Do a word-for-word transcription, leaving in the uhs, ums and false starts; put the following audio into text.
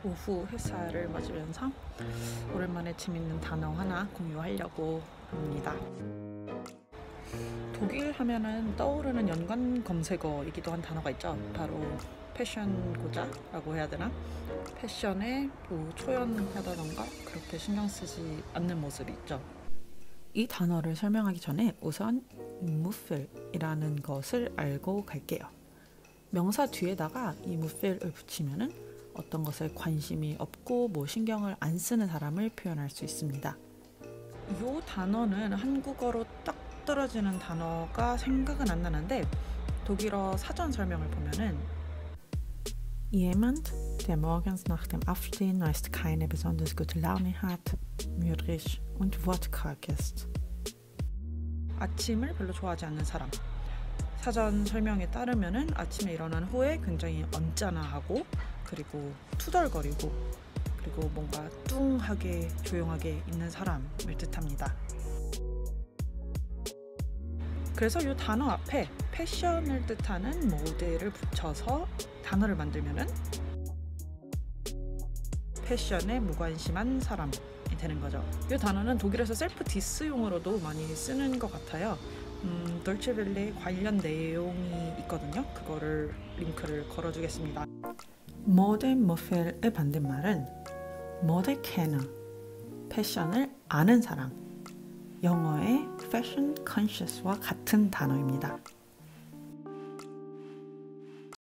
오후 햇살을 맞으면서 오랜만에 재밌는 단어 하나 공유하려고 합니다. 독일 하면은 떠오르는 연관 검색어이기도 한 단어가 있죠. 바로 패션 고자라고 해야 되나? 패션에 뭐 초연하다던가 그렇게 신경 쓰지 않는 모습이 있죠. 이 단어를 설명하기 전에 우선 무필이라는 것을 알고 갈게요. 명사 뒤에다가 이 무필을 붙이면은 어떤 것에 관심이 없고 뭐 신경을 안 쓰는 사람을 표현할 수 있습니다. 이 단어는 한국어로 딱 떨어지는 단어가 생각은 안 나는데 독일어 사전 설명을 보면은 Jemand, der morgens nach dem Aufstehen meist keine besonders gute Laune hat, mürrisch und wortkarg ist. 아침을 별로 좋아하지 않는 사람. 사전 설명에 따르면은 아침에 일어난 후에 굉장히 언짢아하고 그리고 투덜거리고 그리고 뭔가 뚱하게 조용하게 있는 사람을 뜻합니다. 그래서 이 단어 앞에 패션을 뜻하는 모델을 붙여서 단어를 만들면은 패션에 무관심한 사람이 되는 거죠. 이 단어는 독일에서 셀프 디스용으로도 많이 쓰는 것 같아요. 음, 돌체벨레 관련 내용이 있거든요. 그거를 링크를 걸어주겠습니다. 모데무필의 반대말은 모데캐너, 패션을 아는 사람, 영어의 fashion conscious와 같은 단어입니다.